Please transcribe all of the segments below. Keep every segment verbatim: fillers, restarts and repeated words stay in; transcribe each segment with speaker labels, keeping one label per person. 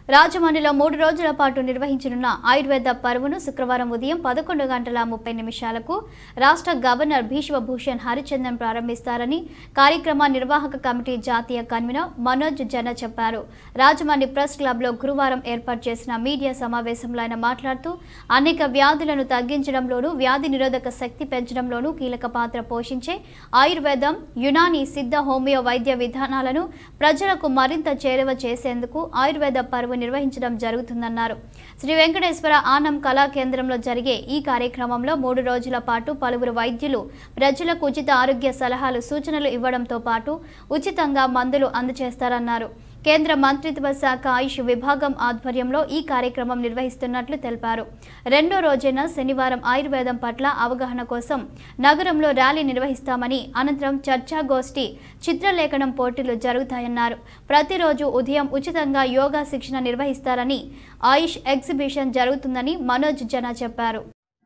Speaker 1: రాజమండ్రిలో మూడు రోజుల పాటు నిర్వహించనున్న ఆయుర్వేద పర్వను శుక్రవారం ఉదయం పదకొండు గంటల ముప్పై నిమిషాలకు రాష్ట్ర గవర్నర్ భీష్మభూషణ్ హరిచందన్ ప్రారంభిస్తారని కార్యక్రమ నిర్వాహక కమిటీ జాతీయ కన్వీనర్ మనోజ్ జన చెప్పారు. రాజమండ్రి ప్రెస్ క్లబ్లో గురువారం ఏర్పాటు చేసిన మీడియా సమావేశంలో ఆయన మాట్లాడుతూ అనేక వ్యాధులను తగ్గించడంలోనూ వ్యాధి నిరోధక శక్తి పెంచడంలోనూ కీలక పాత్ర పోషించే ఆయుర్వేదం, యునాని, సిద్ధ, హోమియో వైద్య విధానాలను ప్రజలకు మరింత చేరువ చేసేందుకు ఆయుర్వేద పర్వ నిర్వహించడం జరుగుతుందన్నారు. శ్రీ వెంకటేశ్వర ఆనం కళా కేంద్రంలో జరిగే ఈ కార్యక్రమంలో మూడు రోజుల పాటు పలువురు వైద్యులు ప్రజలకు ఉచిత ఆరోగ్య సలహాలు, సూచనలు ఇవ్వడంతో పాటు ఉచితంగా మందులు అందజేస్తారన్నారు. కేంద్ర మంత్రిత్వ శాఖ ఆయుష్ విభాగం ఆధ్వర్యంలో ఈ కార్యక్రమం నిర్వహిస్తున్నట్లు తెలిపారు. రెండో రోజైన శనివారం ఆయుర్వేదం పట్ల అవగాహన కోసం నగరంలో ర్యాలీ నిర్వహిస్తామని, అనంతరం చర్చాగోష్ఠి, చిత్రలేఖనం పోటీలు జరుగుతాయన్నారు. ప్రతిరోజు ఉదయం ఉచితంగా యోగా శిక్షణ నిర్వహిస్తారని, ఆయుష్ ఎగ్జిబిషన్ జరుగుతుందని మనోజ్ జన చెప్పారు.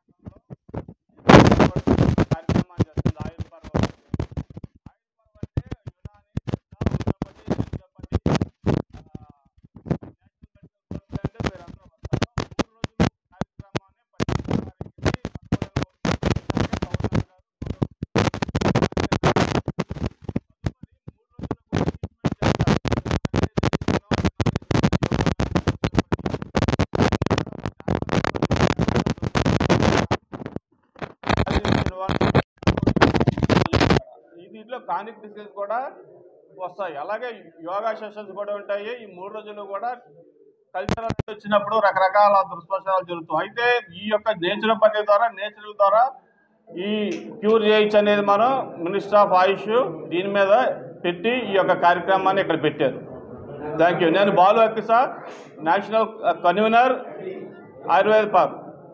Speaker 2: దీంట్లో క్రానిక్ డిసీజ్ కూడా వస్తాయి, అలాగే యోగా సెషన్స్ కూడా ఉంటాయి. ఈ మూడు రోజులు కూడా కల్చరల్ వచ్చినప్పుడు రకరకాల దుష్ప్రచారాలు జరుగుతాయి. అయితే ఈ యొక్క నేచురోపతి ద్వారా నేచురల్ ద్వారా ఈ క్యూర్ చేయొచ్చు అనేది మనం మినిస్టర్ ఆఫ్ ఆయుష్ దీని మీద పెట్టి ఈ యొక్క కార్యక్రమాన్ని ఇక్కడ పెట్టారు. Thank you. నేను Balu Akkisa, national convener, Ayurveda park.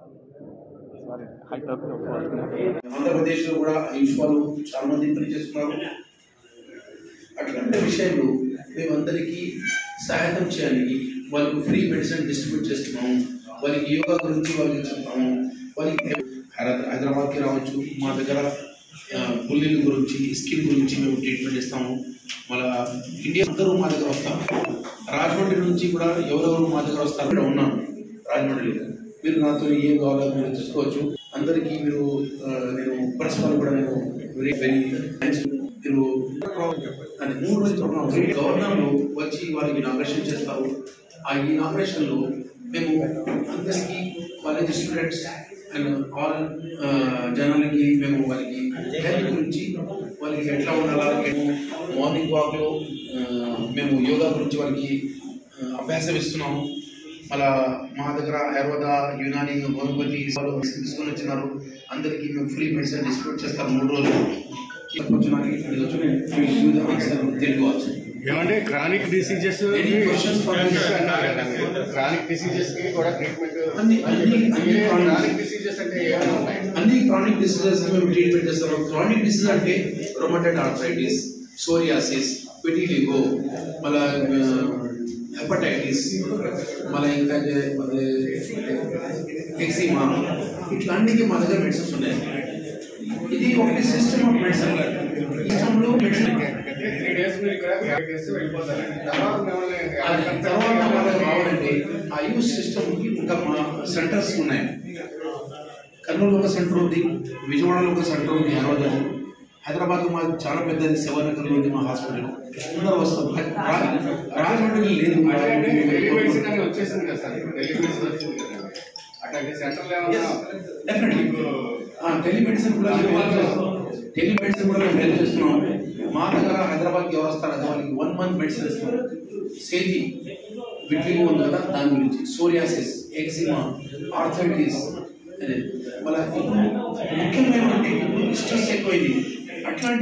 Speaker 3: ఆంధ్రప్రదేశ్లో కూడా ఆయుష్ వాళ్ళు చాలా మంది పనిచేస్తున్నారు. అట్లాంటి విషయంలో మేమందరికీ సహాయం చేయాలి. వాళ్ళకు ఫ్రీ మెడిసిన్ డిస్ట్రిబ్యూట్ చేస్తున్నాము. వాళ్ళకి యోగా గురించి వాళ్ళకి చెప్తాము. వాళ్ళకి హైదరాబాద్కి రావచ్చు, మా దగ్గర పుల్లిల గురించి, స్కిన్ గురించి మేము ట్రీట్మెంట్ ఇస్తాము. మళ్ళా ఇండియా అందరూ మా దగ్గర వస్తాము. రాజమండ్రి నుంచి కూడా ఎవరెవరు మా దగ్గర వస్తారు కూడా ఉన్నాను. రాజమండ్రిలో మీరు నాతో ఏం కావాలో మీరు చూసుకోవచ్చు. అందరికీ మీరు నేను పరస్పరం కూడా నేను వెరీ వెరీ థ్యాంక్స్. మీరు అది మూడు రోజులు గవర్నర్లు వచ్చి వాళ్ళకి ఇనాగ్రేషన్ చేస్తారు. ఆ ఇనాగ్రేషన్లో మేము అందరికీ కాలేజ్ స్టూడెంట్స్ అండ్ ఆల్ జనాలకి మేము వాళ్ళకి హెల్త్ గురించి వాళ్ళకి ఎట్లా ఉండాలా, మార్నింగ్ వాక్లో మేము యోగా గురించి వాళ్ళకి అభ్యాసం ఇస్తున్నాము. మళ్ళా మా దగ్గర ఆయుర్వేద, యునాని, హోమియోపతి తీసుకొని వచ్చినారు. అందరికీ మేము ఫ్రీ మెడిసిన్ డిస్ట్రిబ్యూట్ చేస్తాం మూడు రోజులు. తెలుగు
Speaker 4: ఏమంటే క్రానిక్ డిసీజెస్ క్రానిక్ డిసీజెస్ కి కూడా ట్రీట్మెంట్ క్రానిక్ డిసీజెస్ అంటే
Speaker 3: అన్ని క్రానిక్ డిసీజెస్ మేము ట్రీట్మెంట్ చేస్తాము. క్రానిక్ డిసీజ్ అంటే రొమటైడ్ ఆర్థరైటిస్, సోరియాసిస్, పెటిలిగో, మళ్ళా హెపటైటిస్, మళ్ళీ ఇంకా ఎక్సిమా, ఇట్లాంటివి మా దగ్గర మెడిసిన్స్ ఉన్నాయి. ఇది ఒకటి సిస్టమ్ ఆఫ్ మెడిసిన్. సిస్టంలో మెడిసిన్ తర్వాత మా దగ్గర రావాలంటే ఆయుష్ సిస్టమ్ ఇంకా మా సెంటర్స్ ఉన్నాయి. కర్నూలు ఒక సెంటర్ ఉంది, విజయవాడలో ఒక సెంటర్ ఉంది, హైదరాబాద్, హైదరాబాద్ మాకు చాలా పెద్దది, శివనగర్లో ఉంది మా హాస్పిటల్. అందరూ వస్తాం. రాజమండ్రి లేదు,
Speaker 4: వచ్చేసింది కదా సార్, అట్లాంటి సెంటర్లో
Speaker 3: టెలిమెడిసిన్ కూడా టెలిమెడిసిన్ కూడా మేము హెల్ప్ చేస్తున్నాం. మా దగ్గర హైదరాబాద్కి ఎవరు వస్తారు అదే వాళ్ళకి వన్ మంత్ మెడిసిన్ ఇస్తారు. సేది విట్లిగో ఉంది కదా, దాని గురించి, సోరియాసిస్, ఎక్సిమా, ఆర్థరైటిస్. మళ్ళీ ముఖ్యమైన స్ట్రెస్ ఎక్కువైంది. అట్లాంటి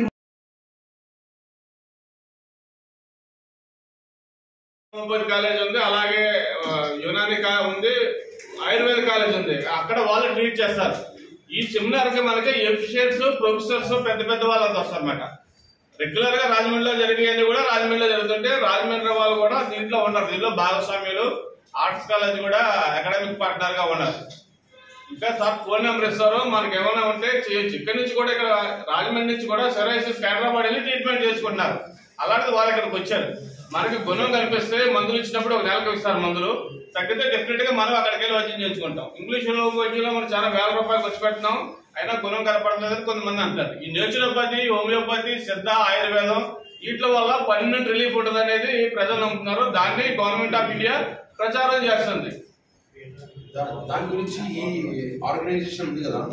Speaker 2: హోమియోపతి కాలేజ్ ఉంది, అలాగే యునాని ఉంది, ఆయుర్వేద కాలేజ్ ఉంది. అక్కడ వాళ్ళు ట్రీట్ చేస్తారు. ఈ సెమినార్ కి మనకి ఎఫిషియన్స్, ప్రొఫెసర్స్, పెద్ద పెద్ద వాళ్ళంతా వస్తారు అన్నమాట. రెగ్యులర్ గా రాజమండ్రిలో జరిగేది కూడా రాజమండ్రిలో జరుగుతుంటే రాజమండ్రి వాళ్ళు కూడా దీంట్లో ఉన్నారు. దీంట్లో భాగస్వామ్యులు, ఆర్ట్స్ కాలేజ్ కూడా అకాడమిక్ పార్ట్నర్ గా ఉన్నారు. ఇంకా సార్ ఫోన్ నెంబర్ ఇస్తారు, మనకి ఏమైనా ఉంటే చేయొచ్చు. ఇక్కడ నుంచి కూడా ఇక్కడ రాజమండ్రి నుంచి కూడా సొరైసిస్ హైదరాబాద్ వెళ్ళి ట్రీట్మెంట్ చేసుకుంటున్నారు. అలాంటిది వాళ్ళు ఇక్కడికి వచ్చారు.
Speaker 5: మనకి గుణం కనిపిస్తే మందులు ఇచ్చినప్పుడు ఒక నెలకు ఇస్తారు మందులు, తగ్గితే డెఫినెట్ గా మనం అక్కడికి వెళ్ళి వైద్యం చేయించుకుంటాం. ఇంగ్లీష్ వైద్యంలో మనం చాలా వేల రూపాయలు ఖర్చు పెట్టినాం, అయినా గుణం కనపడలేదని కొంతమంది అంటారు. ఈ నేచురోపతి, హోమియోపతి, సిద్ధ, ఆయుర్వేదం వీటి వల్ల పర్మనెంట్ రిలీఫ్ ఉంటుంది అనేది ప్రజలు నమ్ముతున్నారు. దాన్ని గవర్నమెంట్ ఆఫ్ ఇండియా ప్రచారం చేస్తుంది.
Speaker 3: దాని గురించి ఈ ఆర్గనైజేషన్ ఉంది కదా